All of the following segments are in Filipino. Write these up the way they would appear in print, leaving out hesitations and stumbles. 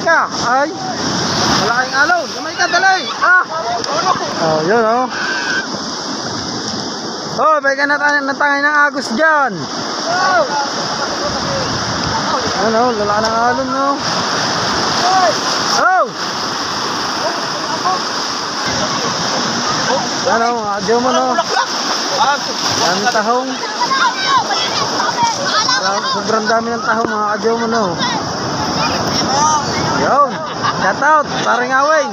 Ka, ay. Malaking alon. Kamay ka, dali. Ah. Oh, yun oh. Oh, bigyan natin natangay ng agos dyan. Ano, lala ng alon no. Oh. Ano, adyo mo no. Ang tahong. Sobrang dami ng tahong mga adyo mo no. Yun, shout out, paring awin.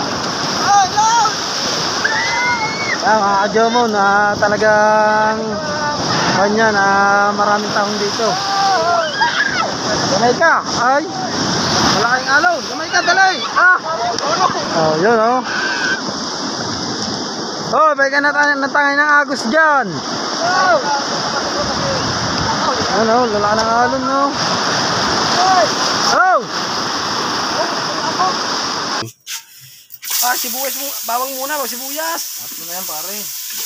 Mga kadyo mo na talagang kanya na maraming taong dito. Kamay ka, ay. Malaking alon, kamay ka, dali. Ah. Oh, yun oh. Oh, bigyan natin natangay ng agos dyan. Ano, lala ng alon no. Oh. Ah, sibuyas mo, bawang muna, wag sibuyas. At mo na yan, pare.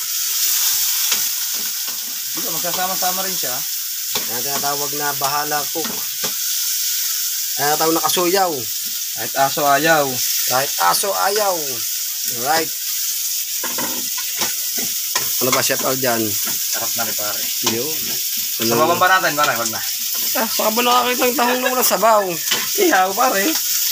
Dito, magsasama-sama rin siya. Yan tinatawag na bahala cook. Yan tinatawag na kasuyaw. Kahit aso ayaw. Kahit aso ayaw. Alright. Ano ba, Chef Al dyan? Sarap na rin, pare. Yun. Sabawan ba natin, pare? Wag na. Ah, saka ba nakakita ng tahong na walang sabaw? Ihaw, pare.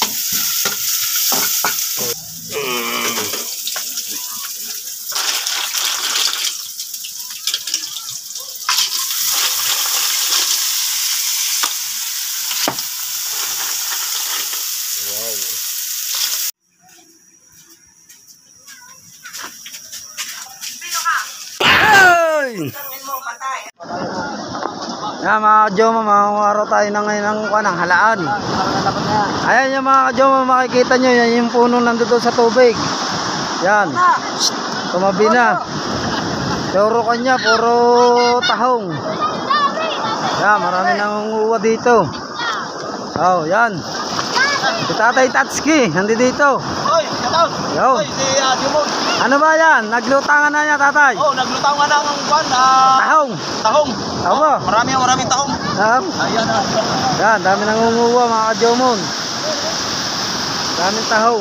Yan mga kadyoma, makakawaro tayo na ngayon ng halaan. Ayan yung mga kadyoma, makikita nyo, yan yung puno nandito sa tubig. Yan, tumabi na. Puro kanya, puro tahong. Yan, marami nangunguha dito. Oh, yan. Si Tatay Tatsuki, nandito dito. Yo. Ano ba yan? Naglutangan na niya, tatay? Oh, naglutangan na ng kwan. Tahong. Tahong. Tama. Maraming tahong. Ayan na. Yan, dami nangunguha mga kadyomon. Daming tahong.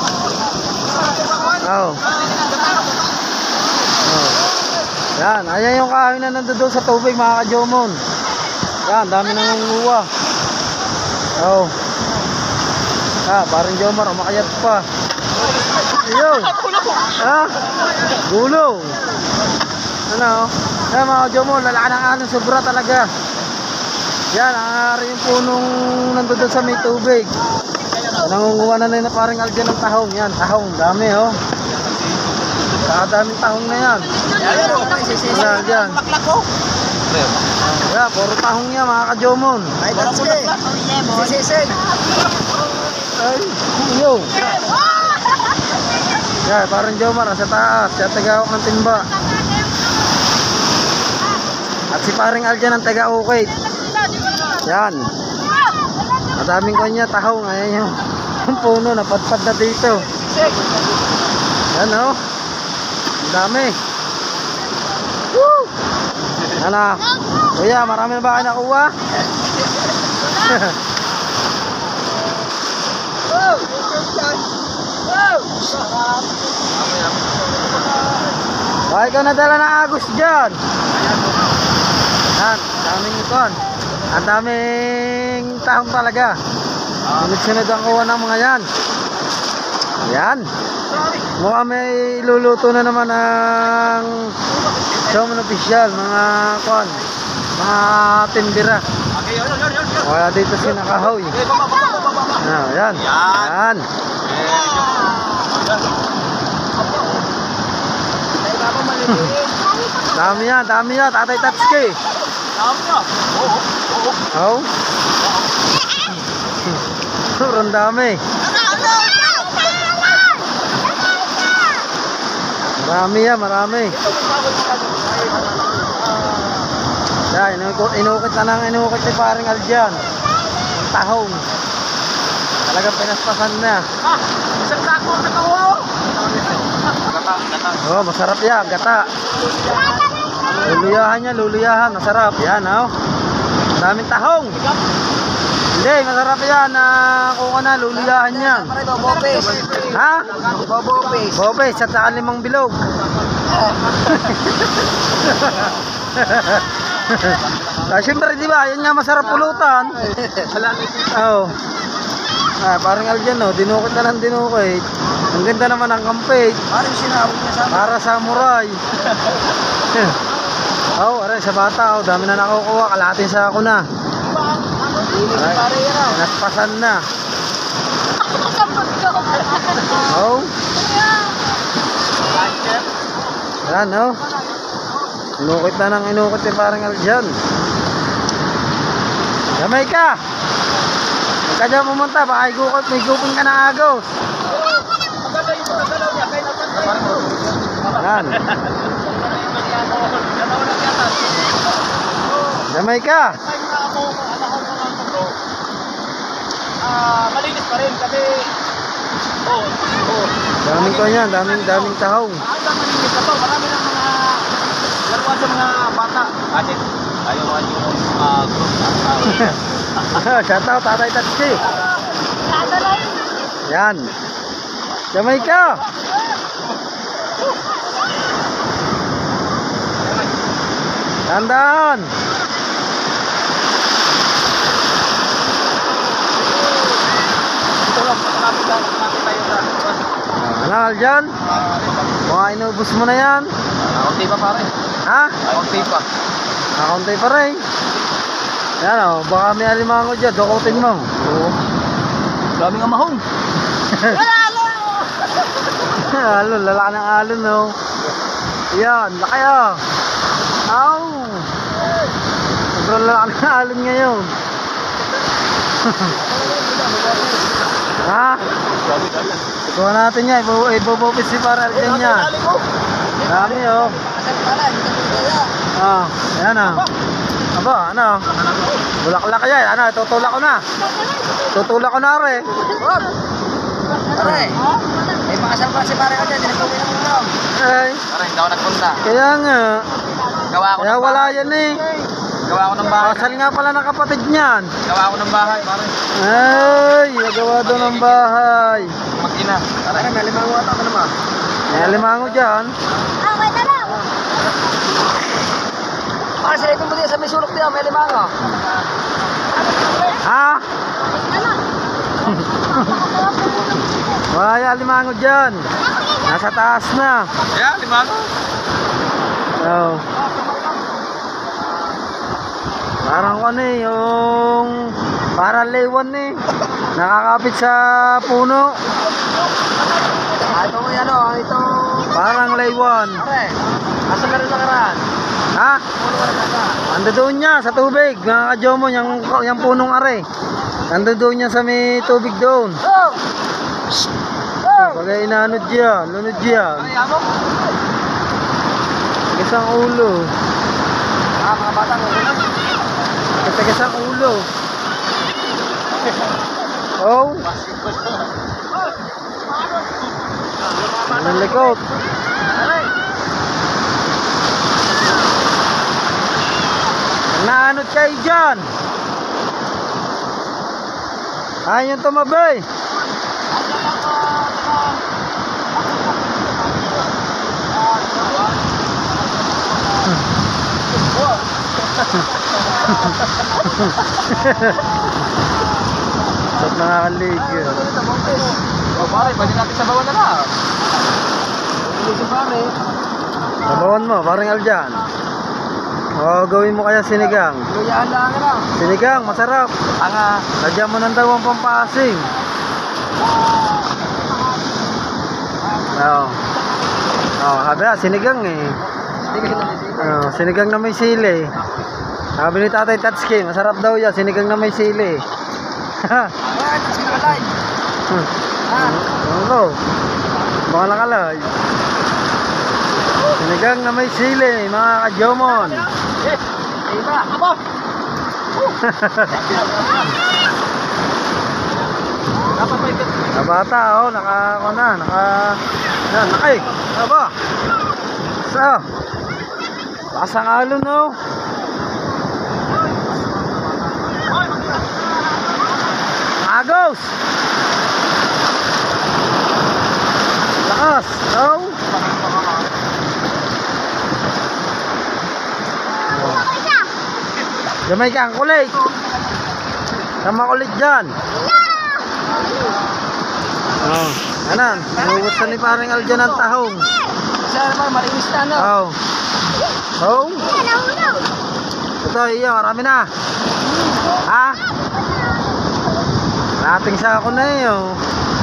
Oh. Oh. Yan, ayan yung kahoy na nandoon sa tubig mga kadyomon. Yan, dami nangunguha. Oh. Ah, parang Jomar, umakayat pa. Ayun. Ah, gulong. Ano? Ayan mga kadyomon, lalaki ng alon, sobra talaga. Yan, ang yung punong nandoon sa may tubig. Nangunguha na na parang algan ng tahong. Yan, tahong, dami oh. Daming tahong na yan. Yan, yan. Yan, puro tahong yan mga kadyomon. Ay, that's it. Sisig. Ay, yo. Yan, parang Jomar, sa taas. Siya tagawak ng timba. At si paring algan ang taga-ukit. Yan. Madaming kanya tahong. Ayan yung puno, napadpad na dito. Yan oh. Ang dami. Woo! Ano? Kuya, marami na ba kayo nakuha? Bakit ka nadala ng agos dyan? Yan, daming ikon. Ang daming tahong talaga. Sunod-sunod ang kuha ng mga yan. Yan. Mukhang may luluto na naman ng Showman Official, mga kuhan, mga tindira. Kaya dito si nakahoy. Yan. Yan. Dami yan, Tatay Tatsuki. Oh. Sobrang dami. Marami. Yan, inukit na lang, ni paring Aljan. Tahong. Talagang pinaspasan na. Isang sako na kawo. Oh, masarap yan, gata. Luluyahan niya, masarap. Yan, oh. Daming tahong. Hindi, masarap yan na kung ano, luluyahan yan. Bobes. Ha? Bobes. Bopes at saka 5 bilog. Siyempre, di ba? Yan nga masarap pulutan. Oo. Parang Aljan, dinukit na lang dinukit. Ang ganda naman ang kampit. Parang sinabog niya sa Para samurai. Aray, sa bata, dami na nakukuha. Kalahating sa ako na. pare yan. Naspasan na. Yan, inukit na ng inukit yung parang Aljan. Gamay ka! Huwag ka dyan pumunta, baka may gupin ka ng agos. Yan. Gamay ka! Malinis pa rin kasi Daming ko yan, daming tahong. malinis na to. Marami ng mga laruan sa mga bata. Kasi ayaw nga yung group. Shout out, Tatay Tatsi. Yan. Gamay ka! Tandaan! Ito lang, malapit tayo sa Ano, Aljan? Mga inubos mo na yan. kaunti pa pare. Ha? Kaunti pa. Nakaunti pa rin. Yan baka may alimango dyan. Dukutin mo. Oo. Daming amahong. Alon, lalaki ng alon, Yan, laki Aw! Sobrang laki ng alon ngayon. Ha? Ikuha natin yan. Ibubupis si para Aljan yan. Dami, Ayan, Aba, bulaklak yan. Tutulak ko na. Tutulak ko na, re. Pare, may pakasal pa si pare ka dyan. Dinagawin ng ulam. Ay, Pare, hindi ako nagpunta. kaya nga. Gawa ako Kaya ng wala bahay. yan eh. Gawa ako ng bahay. Kasal nga pala ng kapatid niyan. Gawa ako ng bahay, pare. Ay, nagawa doon ng bahay. Mag-ina. Pare, may limango ata ka naman. May alimango dyan. Pare, sila itong buti sa may sulok niya. May limango. Ha? Wala yung alimango dyan. Nasa taas na. Yeah, limango. Oh. Parang yung parang laywan nakakapit sa puno. Ito yan ito. Parang laywan. Pare, asa meron nakaraan? Ha? Puno ka na Ando doon niya sa tubig, mga kajomo, yung punong are. Ando doon niya sa may tubig doon. Oh! Pagay inanod diyan, lunod diyan. Pare, amo? Isang ulo. Mga bata mo. Katagas ang ulo. Oh. Ang likod. Naanod kayo dyan. Ayun tumabay. Ba't nakakalig? Oh, pare, pwede natin sa bawan na lang. Hindi si pare. Sabawan mo, parang Aljan. O, gawin mo kaya sinigang. Luyaan lang ka lang. Sinigang, masarap. Anga. Lagyan mo ng dalawang pampaasim. Oo. Sabi sinigang sinigang na may sili. Sabi ni Tatay Tatsuki, masarap daw yan, sinigang na may sili. Ay, kasi nakalive. Oo. Baka nakalay. Sinigang na may sili, mga kajomon. Iba, abo. Dapat may Na bata, nakay. Aba. So. Pasang alon, Agos! Lakas! Oh! Gamay ka, ang kulit! Tama kulit dyan! Oh, anan, nugot sa ni paring Aljan ang tahong. Siya naman, marinis na, no? Oh. Oh. Ito, iya, marami na. Ha? Nating sa ako na eh, oh.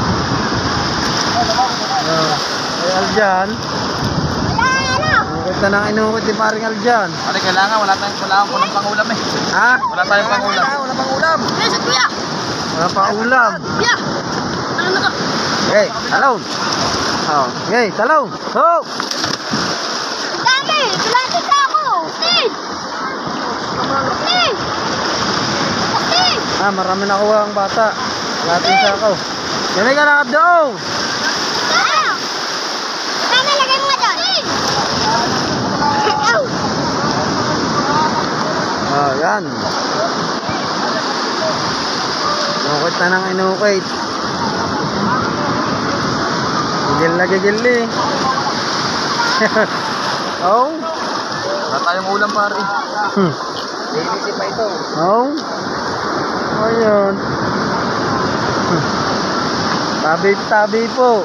Oh. Ay, Aljan. Nukit na nang inukit ni paring Aljan. Pare, kailangan, wala akong pangulam eh. Ha? Wala tayong pangulam. Wala pang ulam. Wala pa ulam. Okay, talon. Oh, okay, talon. Oh. Ah, marami na kuha ang bata. Lating sa ako. Gamay ka lakad doon. Oh, yan. Inukit na nang inukit. Gigil na gigil eh. Oh. Wala tayong ulam, pare. Linisin pa ito. Oh. Ayun. Tabi-tabi po.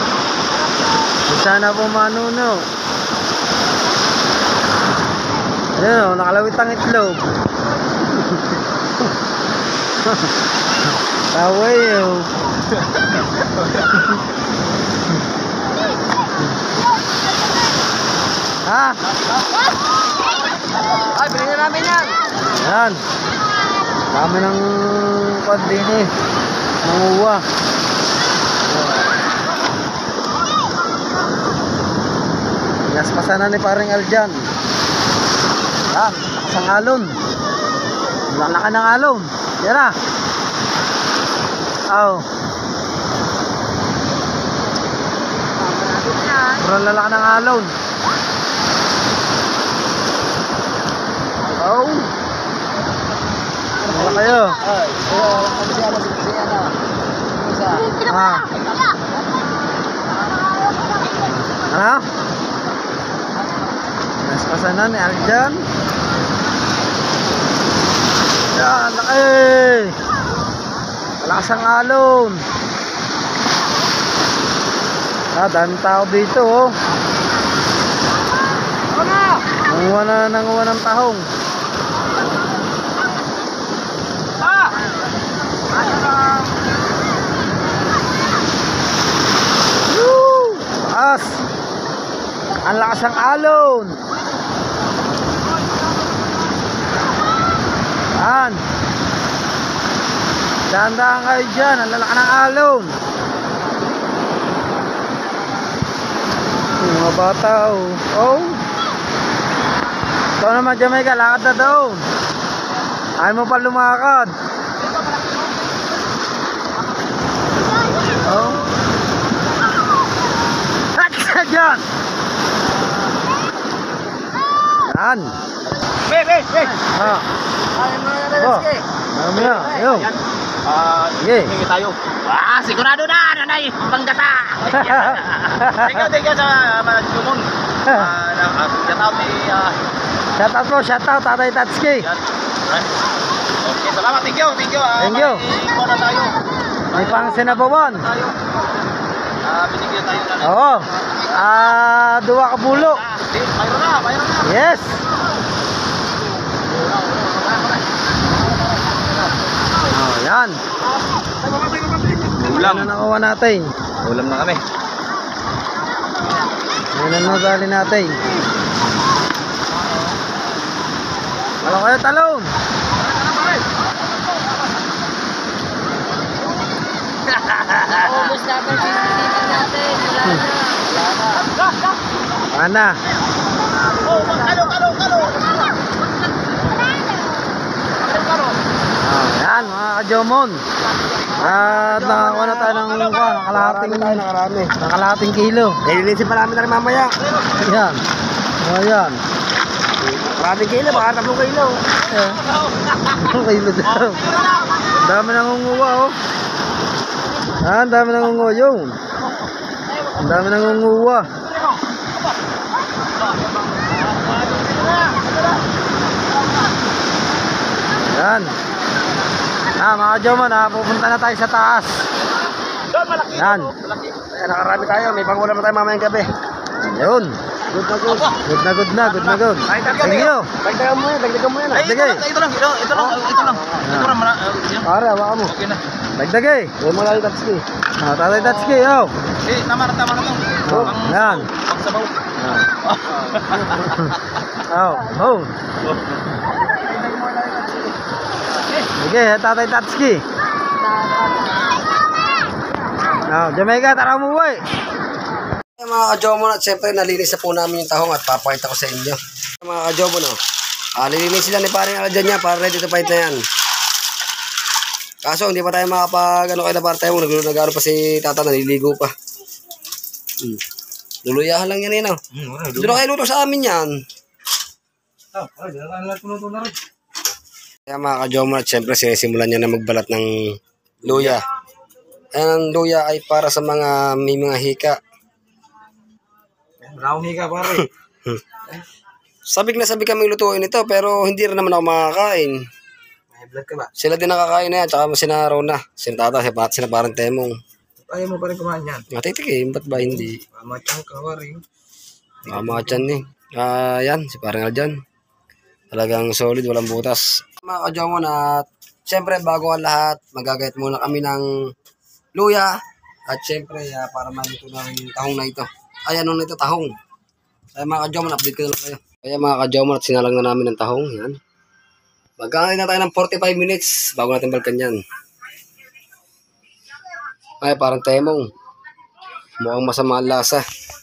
Sana po manuno. Ayun o, nakalawit ang itlog. Taway o. Ha? Ay, bilhin na namin yan. Yan. Dami ng kwan din eh. Nanguha. Pinaspasan na ni paring Aljan. Yan. Lakas ang alon. Lalaki ng alon. Yan na. Aw. Sobrang lalaki ng alon. Aw. Wala kayo. Ay, Ah. Ano? Naspasan na ni Aljan. Yan, laki. Malakas ang alon. Ah, daming tao dito oh. Nanguha ng tahong. Lakas. Ang lakas ng alon. Yan. Dahan-dahan kayo dyan. Ang lalaki ng alon. Yung mga bata oh. Oh. Ito naman Jamaica. Lakad na doon. Ayaw mo pa lumakad. Oh. Diyan. Yan. Be! Ha. Ayun na yan, Oh. Reski. Marami na. Ayaw. Yan. Sige. Hingi tayo. Sigurado na! Nanay! Panggata! Thank you sa mga sumon. Shout out Shout out po. Shout out. Tatay Tatsuki. yan. Okay, salamat. Thank you. Thank you. Ikaw na tayo. May pang sinabawan. Tayo. Binigyan tayo na. Oo. Duwa ka bulo. Mayroon na. Yes. Oh, yan. Ulam. Ano nakuha natin? Ulam na kami. Yan ang nagali natin. Wala kayo talon. Ubus na pa sisilipan natin. Wala na. Ana. Oh, kalo. Oh, yan mga kajomon. At nakakuha na tayo ng nakalahating kilo. Linisin pa namin na rin mamaya. Yan. Oh, yan. Maraming kilo, baka 3 kilo. Kilo daw. dami nangunguha oh. Ah, ang dami nangunguha yun. Ang dami nangunguha. Yan. Mga Joman, pupunta na tayo sa taas. Yan. Ayan, nakarami tayo. May pangulam na tayo mamayang gabi. Yun. Good na good. Good na good na, good na good. Thank you. Dagdagan mo yan. Dagdagan mo yan. Ay, Dagdag. ito lang. Ito lang. Pare, hawakan mo. Okay na. Dagdagay. Huwag mo lang itatski. Tatay Tatsuki, oh. Tama na to. Yan. Pagsabaw. Oh, oh. Sige, Tatay Tatsuki. Jamaica, tara umuwi. Mga ka-Jomon, at syempre nalinis na po namin yung tahong at papakita ko sa inyo. Mga ka-Jomon, lilinis sila ni paring Aljan niya para ready to fight na yan. Kaso hindi pa tayo makapag kayo na para tayo mo. Nag-ano pa si tata, naliligo pa. Luluyahan lang yan eh, no? Doon na kayo luto sa amin yan. Kaya mga ka-Jomon, at syempre sinisimulan niya na magbalat ng luya. Ang luya ay para sa mga may mga hika. Brown higa pare. Sabik na sabik kami lutuin ito pero hindi rin naman ako makakain. May blood ka ba? Sila din nakakain na yan, tsaka sina Rona, sina Tata, sina parang Temong. Ayaw mo pa rin kumain yan. Matitikim, ba't ba hindi? Mamachang ka pare. Mga tiyan eh. Yan, si parang Aljan. Talagang solid, walang butas. Mga ka-Jomon, at syempre bago ang lahat, magagayat muna kami ng luya. At syempre, para maluto na yung tahong na ito. Ay, ano na ito, tahong. Kaya mga ka-Jomon, update ko na lang kayo. Kaya mga ka-Jomon, at sinalang na namin ng tahong. Yan. Magkakain na tayo ng 45 minutes bago natin balikan yan. Ay, parang Temong. Mukhang masama ang lasa.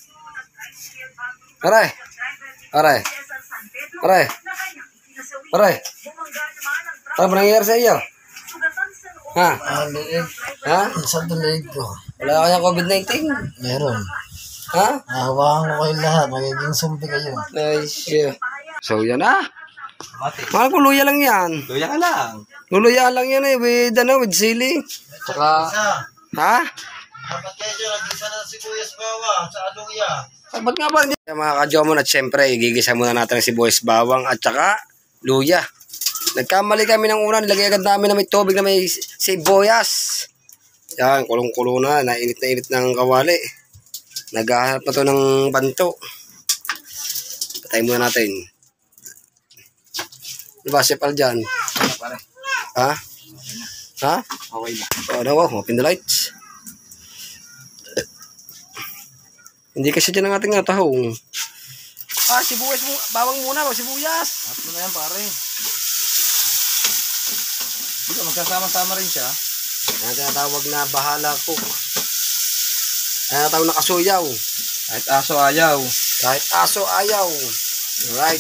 Aray! Aray! Aray! Aray! Ano ba nangyayari sa iyo? Ha? Ha? Sa tulig ko. Wala kayang COVID-19? Meron. Ha? Hawakan ko kayo lahat. Magiging sumpi kayo. Ay, siya. So, yan ah. Mahal ko, luya lang yan. Luya ka lang. Luluya lang yan eh, with sili. Saka, ha? Dapat kayo, nag-isa na si Kuyas Bawa sa luya. Ba't nga ba? Mga ka-Jomon, at syempre, igigisa muna natin si Boys Bawang at saka luya. Nagkamali kami ng una, nilagay agad namin na may tubig na may sibuyas. Yan, kulong-kulo na init ng kawali. Naghahanap na to ng banto. Patayin muna natin. Diba, Sepal dyan? Pare. Ha? Ha? Okay na. O, daw, open the lights. Hindi kasi dyan ang ating tahong. Sibuyas mo, bawang muna, sibuyas. Ano na yan pare? Dito, magsasama-sama rin siya. Yan tinatawag na bahala cook. Yan tinatawag na kasuyaw. Kahit aso ayaw. Kahit aso ayaw. Alright.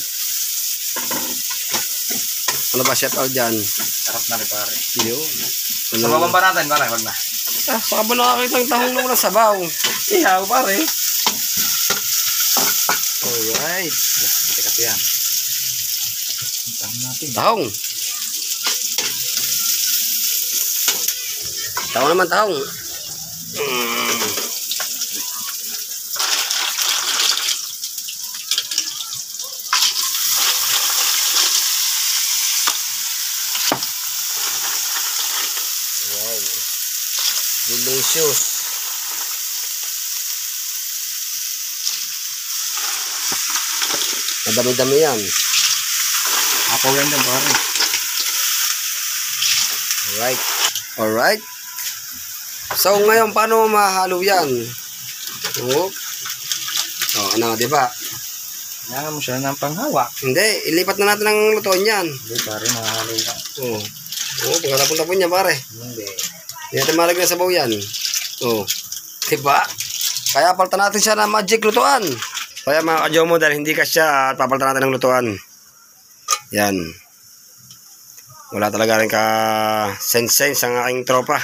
Ano ba chef out dyan? Sarap na rin pare. Yun. Sa babang ba natin pare? Wag na. Saka ba nakakita yung tahong nung sabaw? Ihaw pare. Alright. Teka yan. Tama natin. Tahong. Tahong naman tahong. Wow. Delicious. Madami-dami yan. Apaw yan din pare. Alright. Alright. So ngayon, paano mahalo yan? Oh, ano, di ba? Kailangan mo siya ng panghawak. Hindi, ilipat na natin ang lutuan yan. Hindi pare, mahalo yan. Oh. Oh, pagkatapon-tapon niya, pare. Hindi. Hindi natin malag na sabaw yan. Oh. Diba? Kaya palta natin siya na magic lutuan. Kaya mga ka-Jomo, dahil hindi ka siya, papalta natin ng lutuan. Yan. Wala talaga rin ka sense ang aking tropa.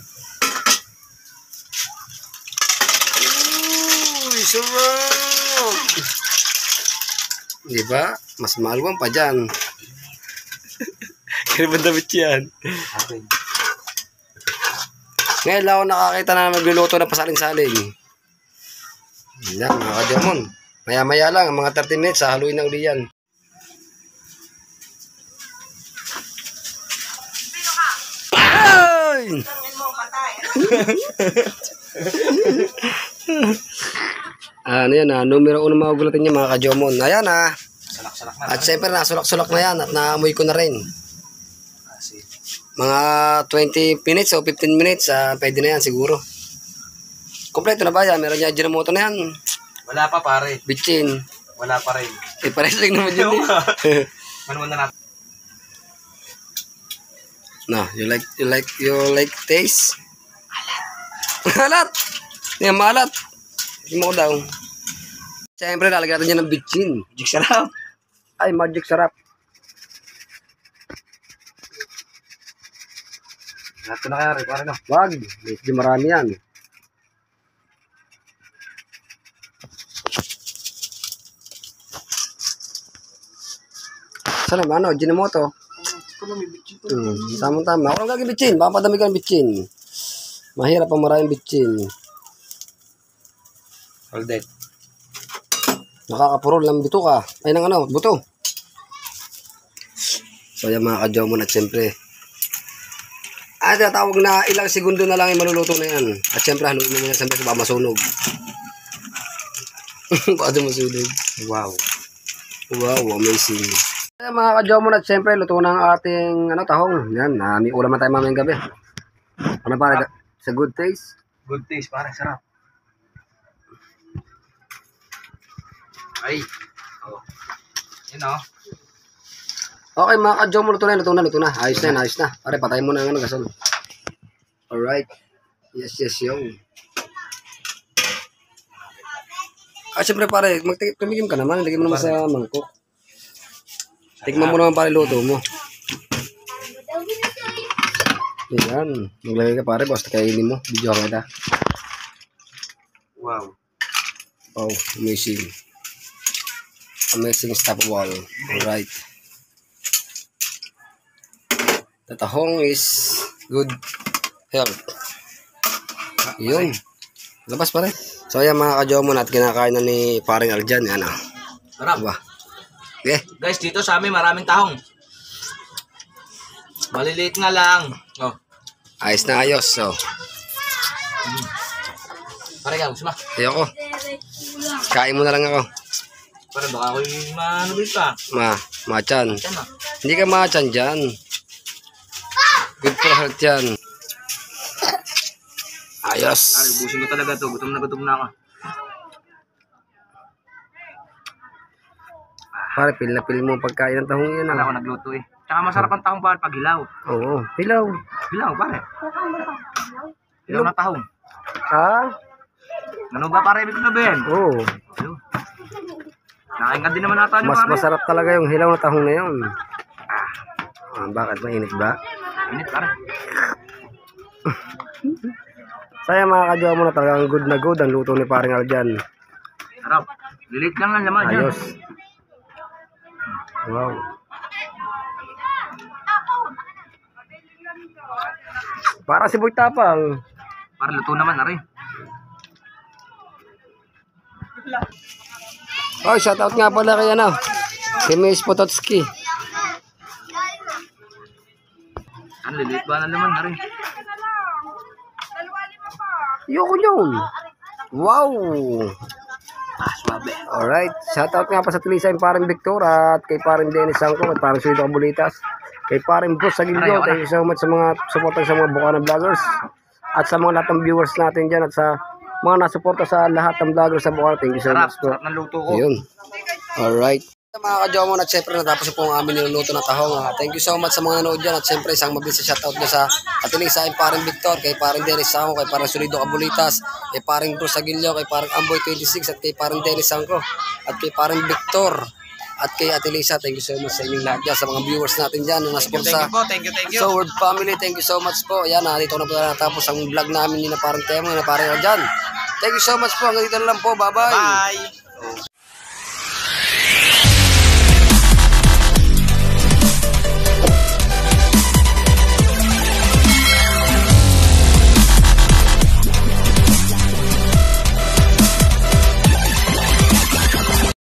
Uy, sarap! Diba? Mas maluwang pa dyan. Kaya ba damit yan? Okay. Ngayon lang ako nakakita na magluluto na pasalin-salin. Yan, mga kajomon. Maya-maya lang, mga 30 minutes, haluin na uli yan. Ay! Ano yan, numero 1 magugulatin niya, mga kajomon. Ayan, Salak-salak na. At siyempre, nasulak-sulak na yan at naamoy ko na rin. Mga 20 minutes o 15 minutes, pwede na yan siguro. Kompleto na ba yan? Meron niya Ajinomoto na yan. Wala pa pare. Bitchin. Wala pa rin. Pares lang naman yun. Manual na natin. No, you like taste? Malat. Yan, malat. Hindi mo ko daw. Siyempre, lalagyan natin yan ng bitchin. Magic sarap. Ay, magic sarap. Nato na kaya rin, pare no. Wag. Medyo marami yan. Sana ba, ano? Ajinomoto. Tama-tama. Ako lang gagawin bitchin. Baka padami ka ng bitchin. Mahirap ang maraming bitchin. Hold it. Nakakapurol ng bito ka. Ay, ng ano, buto. So, yan mga kajomon at siyempre. Tawag na ilang segundo na lang yung maluluto na yan. At siyempre, haluin mo muna siyempre sa baka masunog. Baka masunog. Wow. Wow, amazing. Ayan mga kajomon at siyempre, luto na ang ating tahong. Yan, may ulam na tayo mamayang gabi. Ano pare? Sa good taste? Good taste, pare. Sarap. Ay. Oh. Yun oh. Okay mga kajomon, luto na. Ayos na. Pare, patayin mo na ang gasol. Alright. Yes, yung. Siyempre pare, tumigim ka naman. Lagyan mo naman sa mangkok. Tikman mo naman pare luto mo. Ayan. Maglagay ka pare, basta kainin mo. Video ka kita. Wow. Oh, amazing. Amazing stuff wall. Alright. The tahong is good health. Yun. Labas pare. So ayan mga kajomon at kinakain na ni paring Arjan. Yan Sarap. Diba? Okay. Guys, dito sa amin maraming tahong. Maliliit nga lang. Oh. Ayos na ayos. So, Pare ka, gusto mo? ayoko. Kain mo na lang ako. Pare baka ako'y manubig pa. Machan. Yan ah. Hindi ka machan dyan. Good for health yan. Ayos. Pare, ubusin ko talaga to. Gutom na ako. Pare, pil na pil mo pagkain ng tahong yan. Wala ako nagluto eh. Tsaka masarap ang tahong pare pag hilaw. Oo. Hilaw. Hilaw pare. Hilaw na tahong. Ha? Ano ba pare ibig sabihin? Oo. Ayun. Nakain din naman nata niyo Mas pare. masarap talaga yung hilaw na tahong na yun. Bakit? Mainit ba? Init pare. Saya mga kadyaw mo na talagang good na good ang luto ni paring Arjan. Sarap. Lilit lang ang laman yan. Ayos. Wow. Para si Boy Tapang. Pare luto naman na rin. Oh, shoutout nga pala kay kay Miss Pototski. Ang lilit ba na naman na rin. Yoko yun. Wow. Swabe. Alright. Shoutout nga pa sa Tulisay paring Victor at kay paring Dennis Sangko at paring Suido Kabulitas. Kay paring Bruce Sagilio. Thank you so much sa mga supporters sa mga Bukana vloggers. At sa mga lahat ng viewers natin dyan at sa mga nasuporta sa lahat ng vloggers sa Bukana. Thank you so Sarap. much po. Sarap ng luto ko. Ayun. Alright. Mga kajomon at syempre natapos po ang aming niluluto na tahong. Thank you so much sa mga nanood dyan at syempre isang mabilis na shoutout na sa atiling sa aking paring Victor, kay paring Dennis Sangko, kay paring Solido Kabulitas, kay paring Bruce Aguilio, kay paring Amboy 26 at kay paring Dennis Sangko at kay paring Victor at kay Ate Lisa. Thank you so much sa inyong lahat dyan, sa mga viewers natin dyan na nasupport sa Thank you. Sword Family. Thank you so much po. Ayan, dito na po natapos ang vlog namin ni na paring Temo, na paring Arjan. Thank you so much po. Hanggang dito na lang po. Bye-bye. Bye.